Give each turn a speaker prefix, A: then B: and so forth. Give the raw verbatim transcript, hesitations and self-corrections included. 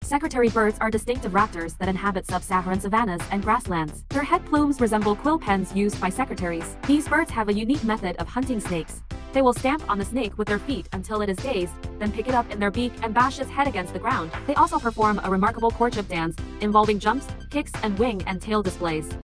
A: Secretary birds are distinctive raptors that inhabit sub-Saharan savannas and grasslands. Their head plumes resemble quill pens used by secretaries. These birds have a unique method of hunting snakes. They will stamp on the snake with their feet until it is dazed, then pick it up in their beak and bash its head against the ground. They also perform a remarkable courtship dance, involving jumps, kicks, and wing and tail displays.